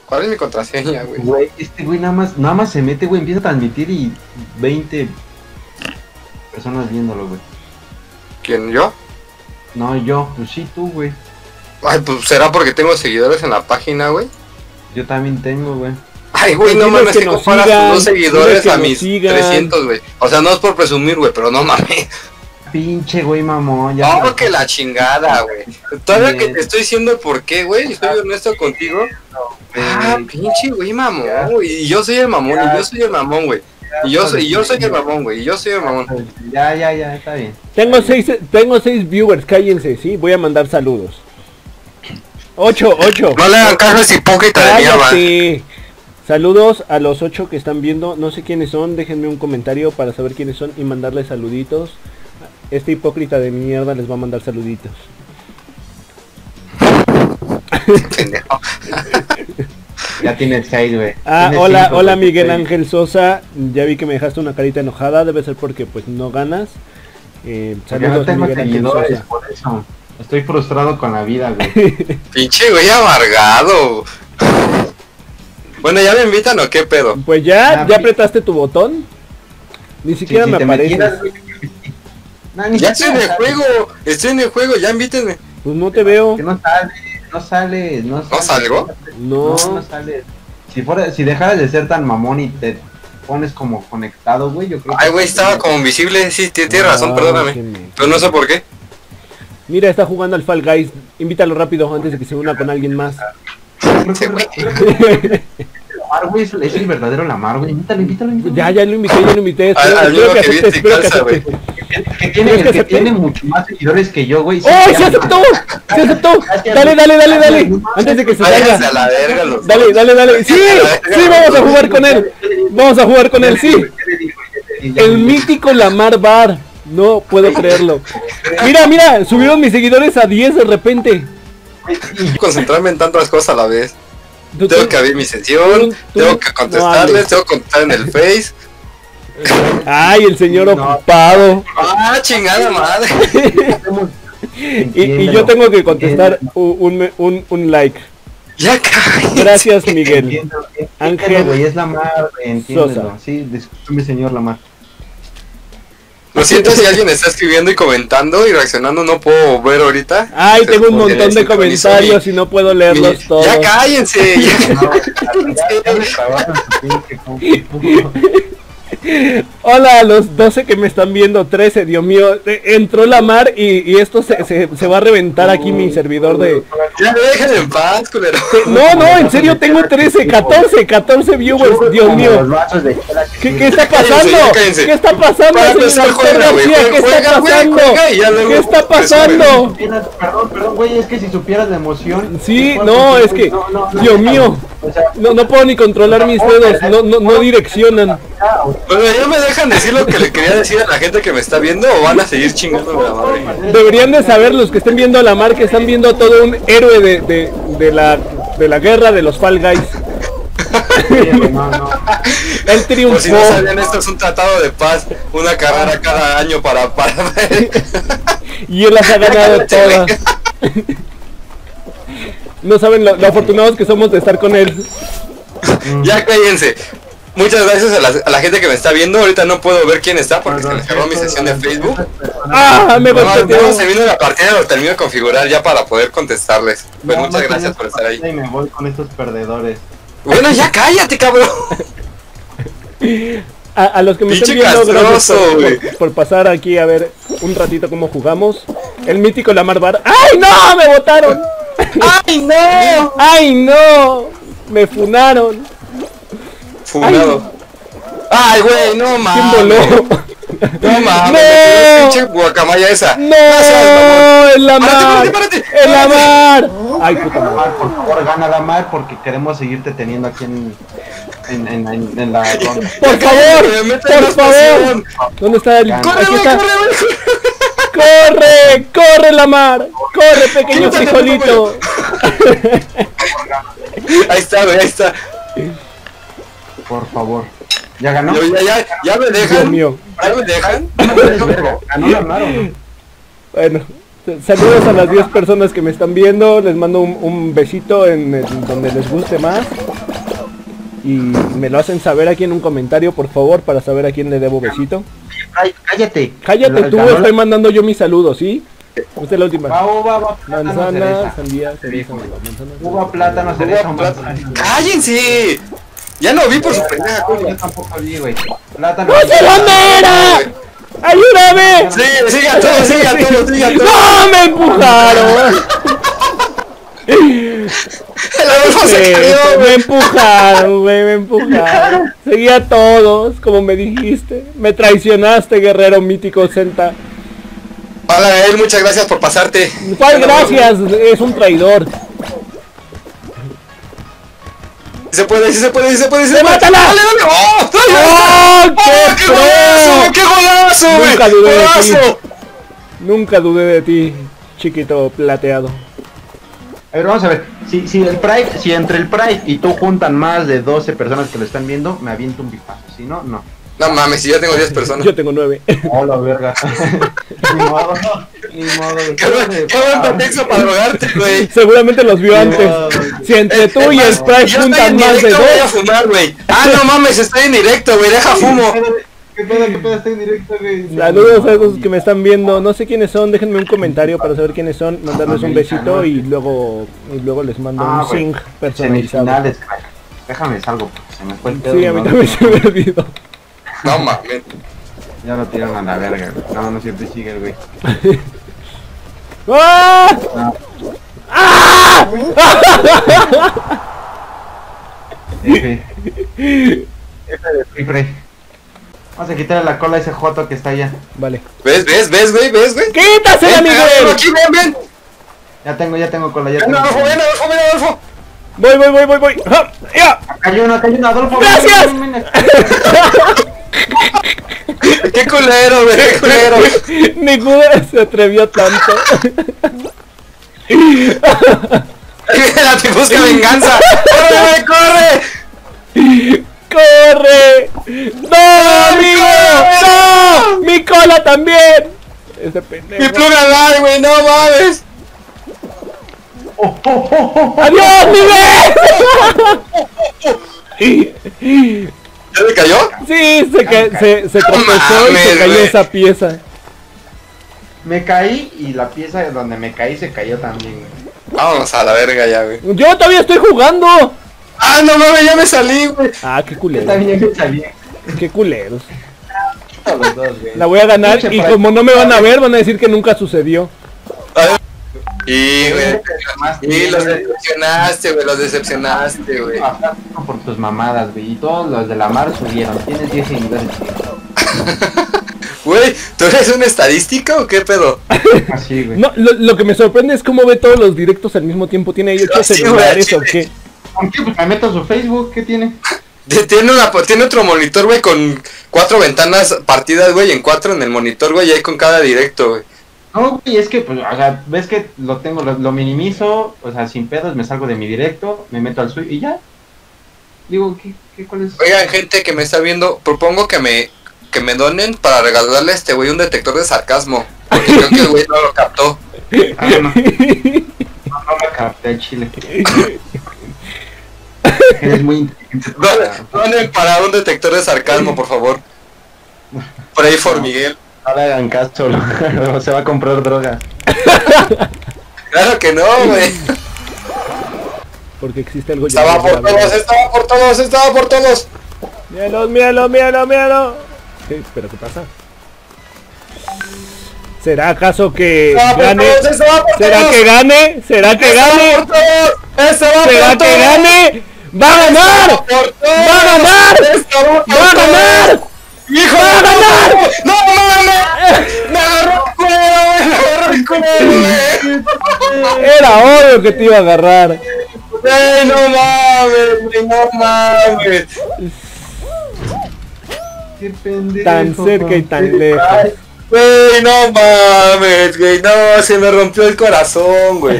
¿Cuál es mi contraseña, güey? Güey, este güey nada más se mete, güey, empieza a transmitir y 20 personas viéndolo, güey. ¿Quién, yo? No, yo, pues sí, tú, güey. Ay, pues será porque tengo seguidores en la página, güey. Yo también tengo, güey. Ay, güey, no Diles mames, que que nos comparas sigan, tus dos seguidores diles que a nos mis sigan. 300, güey. O sea, no es por presumir, güey, pero no mames. Pinche güey, mamón. Ya No, que la chingada, güey. Todavía que te estoy diciendo por qué, güey, estoy honesto contigo. Ah, pinche güey, mamón, güey. Y yo soy el mamón, y yo soy el mamón, güey. Y yo soy el mamón, güey. Y yo soy el mamón. Ya, está bien. Tengo seis viewers, cállense, ¿sí? Voy a mandar saludos. 8. No le hagan caso a ese hipócrita de mierda. Cállate. Saludos a los 8 que están viendo. No sé quiénes son, déjenme un comentario para saber quiénes son y mandarles saluditos. Este hipócrita de mierda les va a mandar saluditos. Ya tienes 6, güey. Ah, Tienes hola, 5, hola güey. Miguel Ángel Sosa. Ya vi que me dejaste una carita enojada. Debe ser porque pues no ganas. Porque no Saludos tengo Miguel Ángel seguidores, Sosa. por eso. Estoy frustrado con la vida, güey. Pinche güey amargado. Bueno, ¿ya me invitan o qué pedo? Pues ya apretaste tu botón. Ni siquiera Sí, me te aparece. metieras, güey. No, ni Ya estoy en siquiera el juego, estoy en el juego, ya invítenme. Pues no te veo. Que no sale. ¿No salgo? No. No sale. Si dejaras de ser tan mamón y te pones como conectado, güey, yo creo que... Ay, güey, estaba como invisible, sí, tienes razón, perdóname. Pero no sé por qué. Mira, está jugando al Fall Guys. Invítalo rápido antes de que se una con alguien más. Sí, güey. Lamar, güey, es el verdadero Lamar, güey. Invítalo. Ya lo invité. Al Espero mismo que que acepte, viste y espero que calza, güey. acepte. Que tiene mucho más seguidores que yo, güey. ¡Oh, se aceptó! ¡Se aceptó! Dale. Antes de que se Váyanse a salga. la verga los Dale. Sí, vamos a jugar con él. Sí. El mítico Lamar Bar. No puedo creerlo. Mira, subieron mis seguidores a 10 de repente. concentrarme en tantas cosas a la vez. Tú- Tengo tú- que abrir mi sesión, tú- tengo que no contestarles, hables. tengo que contestar en el Face. Ay, el señor No. ocupado. Ah, chingada madre. Y yo tengo que contestar un like. Ya cállate. Gracias, Miguel. Ángel, Ángel güey, es Lamar, entiéndelo. Sosa. Sí, disculpe, señor Lamar. Lo siento si alguien está escribiendo y comentando y reaccionando, no puedo ver ahorita. Ay, Pero tengo un porque montón de sincronizó comentarios y no puedo leerlos todos. Ya cállense. Ya. Ya me trabajo en su pinche compu. Hola a los 12 que me están viendo, 13, Dios mío, entró la mar y esto se va a reventar aquí mi servidor de... Ya me dejen en paz, culero. No, en serio tengo 14 viewers, Dios mío. ¿Qué está pasando? Cállense. ¿Qué está pasando, Para señor empezar, Doctor juega, güey, García? ¿Qué está juega, güey, pasando? juega y ya luego ¿Qué está pasando? Perdón, güey, es que si supieras la emoción... Sí, no, es que, Dios mío, O sea, no puedo ni controlar mis dedos, no direccionan. Bueno, ¿ya me dejan decir lo que le quería decir a la gente que me está viendo o van a seguir chingando la madre? Deberían de saber los que estén viendo a la mar que están viendo a todo un héroe de la guerra de los Fall Guys. no. Él Por triunfó. si no sabían, esto es un tratado de paz, una carrera cada año para Y él las ha ganado todas. No saben lo afortunados que somos de estar con él. Ya cállense. Muchas gracias a la gente que me está viendo. Ahorita no puedo ver quién está porque se me cerró mi sesión de Facebook. ¡Ah! Me No, golpeó. se vino la partida, lo termino de configurar ya para poder contestarles. Pues muchas gracias por estar ahí. Y me voy con estos perdedores. Bueno, ya cállate, cabrón. A los que me están Pinche viendo, gracias castroso, güey. por pasar aquí a ver un ratito cómo jugamos. El mítico Lamar Bar. ¡Ay, no! ¡Me botaron! ¡Ay, no! ¡Ay, no! Me funaron. Funado. ¡Ay, güey! No ¿Quién mames. voló? No mames. ¡No! Pinche guacamaya esa. ¡No! Gracias, mamón. ¡El Lamar! Párate. ¡El Lamar! ¡Ay, puta madre! Lamar, por favor, gana Lamar porque queremos seguirte teniendo aquí en la ronda. ¡Por favor! ¡Por favor! ¿Dónde está el...? ¡Corre, Aquí güey, está. corre, güey! ¡Corre, Lamar! ¡Corre, pequeño Quítate, frijolito! Ahí está, güey, ahí está. Por favor. ¿Ya ganó? Ya me Dios dejan. mío. Ya me dejan. ¿Ganó Lamar o no? Bueno, saludos a las 10 personas que me están viendo. Les mando un besito en donde les guste más. Y me lo hacen saber aquí en un comentario, por favor, para saber a quién le debo besito. Ay, cállate. Cállate tú, Ganó estoy mandando yo mis saludos, ¿sí? Esta es la última. uva, plátano, Manzana, cereza. sandía, cereza, manzana, Uva, plátano, cereza, manzana. ¡Cállense! Ya no vi por su pendeja, No, coño. yo tampoco vi, güey. Plátano. ¡No sé dónde era! ¡Ayúdame! Sí, siga todo, siga todo, siga todo. ¡No! ¡Me empujaron! El Adolfo se cayó, Me güey. empujaron, güey, me empujaron. Seguí a todos, como me dijiste. Me traicionaste, guerrero mítico Senta. Hola, él, muchas gracias por pasarte. ¿Cuál gracias? Es un traidor. Se puede, sí se puede, sí se puede, sí se puede. ¡Mátala! ¡Dale, dale! ¡Oh! ¡Ay, ¡Oh, ¡Oh, qué qué golazo! pro! ¡Qué golazo, güey! Nunca dudé de ti. ¡Golazo! Nunca dudé de ti, chiquito plateado. A ver, vamos a ver. Si entre el Pride y tú juntan más de 12 personas que lo están viendo, me aviento un bifazo. Si no, no. No mames, si ya tengo 10 personas. Yo tengo 9. Hola, verga. Ni modo. Ni modo. Qué buen pretexto para drogarte, güey. Seguramente los vio antes. Si entre tú y el Sprite Yo estoy juntan en más de directo, voy a 2. fumar, güey. Ah, no mames, estoy en directo, güey, deja fumo. ¿Qué pedo? Estoy en directo, güey. Saludos a esos que me están viendo. No sé quiénes son. Déjenme un comentario para saber quiénes son. Mandarles un besito y luego les mando un güey. zinc personalizado. Semifinales, crack. Déjame salgo, porque se me fue el pedo. Sí, a mí no, también no, se me olvidó. No mames. Ya lo tiran a la verga, güey. No, no siempre sigue el güey. ¡Ah! No. ¡Ah! F. F de Free Free. Vamos a quitarle la cola a ese joto que está allá. Vale. ¿Ves, güey? ¡Quítasela, Ven, Miguel! aquí, ven. Ya tengo cola, ya Ven, tengo. Adolfo, ven, Adolfo. Voy. ¡Ah! ¡Ya! Cayó una, Adolfo. ¡Gracias! ven. Qué culero, güey, qué culero. Ninguno se atrevió tanto. La te busca venganza. ¡Corre, güey, corre! ¡Corre! ¡No, amigo! ¡No! ¡Mi cola también! Ese Mi pendejo. pluma al güey, no mames. ¡Adiós, Miguel! ¿Ya le cayó? Sí, se tropezó y mames, se cayó güey. esa pieza. Me caí y la pieza donde me caí se cayó también, güey. Vámonos a la verga ya, güey. ¡Yo todavía estoy jugando! Ah, no mames, ya me salí, güey. Ah, qué Yo culero. también me salí. Qué culeros. Los dos, güey. La voy a ganar Pinche y Pride. como no me van a ver, van a decir que nunca sucedió. Y, güey. Y los decepcionaste, güey, los decepcionaste, güey. Por tus mamadas, güey. Y todos los de la mar subieron. Tienes 10 seguidores. Güey, ¿tú eres una estadística o qué pedo? Así, güey. No, lo que me sorprende es cómo ve todos los directos al mismo tiempo. ¿Tiene ahí 8 Sí, güey, celulares sí, o qué? ¿Por qué? Pues me meto a su Facebook. ¿Qué tiene? Tiene otro monitor, güey, con 4 ventanas partidas, güey, en 4 en el monitor, güey, y ahí con cada directo, güey. No, güey, es que, pues, o sea, ves que lo tengo, lo minimizo, o sea, sin pedos, me salgo de mi directo, me meto al suyo y ya. Digo, ¿cuál es? Oigan, gente que me está viendo, propongo que me donen para regalarle a este güey un detector de sarcasmo. Porque creo que el güey no lo captó. Ah, no, no me capté el chile. Eres muy inteligente. Donen para un detector de sarcasmo, por favor. Pray for Miguel. No le hagan caso, se va a comprar droga. Claro que no, güey. Porque existe algo Estaba por todos, estaba por todos. Míralo. ¿Qué? ¿Pero qué pasa? ¿Será acaso que gane? ¿Será que gane? ¿Será que gane? ¿Será que gane? ¡Va a ganar! ¡Va a ganar! ¡Va a ganar! ¡Hijo! ¡Va a ganar! ¡No mames! ¡Me agarró el culo, güey! Era obvio que te iba a agarrar. ¡Ey, no mames, güey! ¡No mames! Qué pendejo. Tan cerca y tan lejos. Güey, no mames, güey. No, se me rompió el corazón, güey.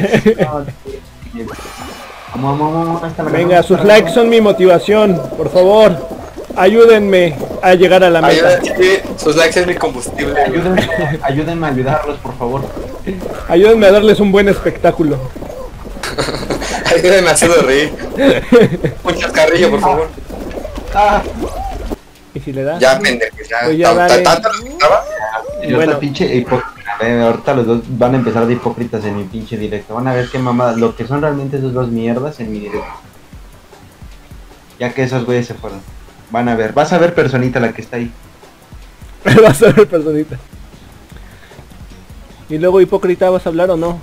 Venga, sus likes son mi motivación. Por favor, ayúdenme a llegar a la meta. Sus likes es mi combustible. Ayúdenme a ayudarlos, por favor. Ayúdenme a darles un buen espectáculo. Ayúdenme a hacerlo reír. Un chascarrillo, por favor. ¿Y si le da? Ya, pendejo, ya. Pues ya dale. ¿Tanto le gustaba? Bueno. Pinche hipócrita. Ahorita los dos van a empezar de hipócritas en mi pinche directo. Van a ver qué mamada, lo que son realmente esos dos mierdas en mi directo. Ya que esos güeyes se fueron. Van a ver, vas a ver personita la que está ahí. Vas a ver, personita. Y luego, hipócrita, ¿vas a hablar o no?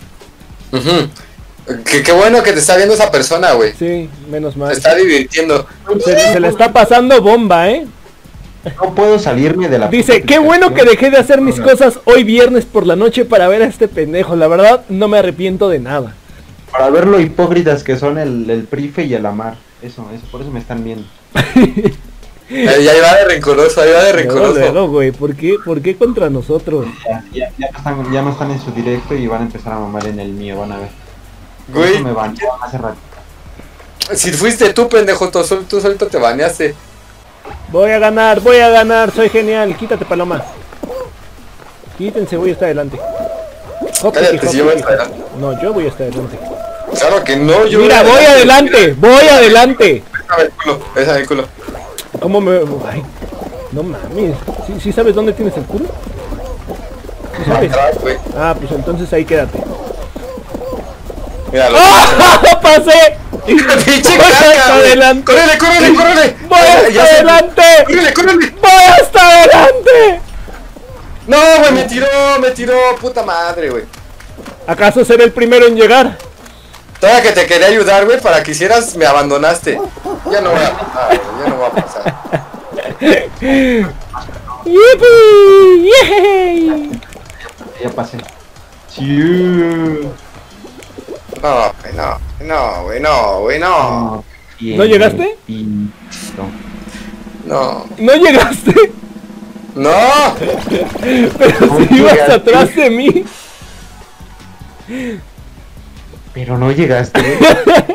Qué bueno que te está viendo esa persona, güey. Sí, menos mal. Se está divirtiendo. Se le está pasando bomba, ¿eh? No puedo salirme de la... Dice, qué bueno que dejé de hacer mis cosas hoy viernes por la noche para ver a este pendejo. La verdad, no me arrepiento de nada. Para ver lo hipócritas que son el Prife y el Amar. Eso, por eso me están viendo. Ahí va de rencoroso, ahí va de rencoroso. Luego, güey, ¿por qué contra nosotros? Ya no están en su directo y van a empezar a mamar en el mío, van a ver. Güey, Me van hace rato. si fuiste tú, pendejo, tú solito te baneaste. Voy a ganar, soy genial. Quítate, paloma. Quítense, voy a estar adelante. Cállate, si yo voy a estar adelante. No, yo voy a estar adelante. Claro que no, yo... Mira, voy adelante. Déjame el culo, déjame el culo. ¿Cómo me...? Ay, no mames. ¿Sí sabes dónde tienes el culo? ¿Sí sabes? Atrás, güey. Ah, pues entonces ahí quédate. Míralo. ¡Ah! ¡Pasé! ¡Pinche ¡Voy hasta caca, güey! adelante! ¡Córrele! ¡Voy hasta adelante! ¡Córrele! ¡Voy hasta adelante! No, güey, me tiró, puta madre, güey. ¿Acaso seré el primero en llegar? Todavía que te quería ayudar, güey, para que hicieras, me abandonaste. Ya no voy a pasar, güey, ya no voy a pasar. ¡Yipi! ¡Yay! Ya pasé. Sí. No. ¿No llegaste? No. ¿No llegaste? No. Pero si ibas atrás de mí. Pero no llegaste.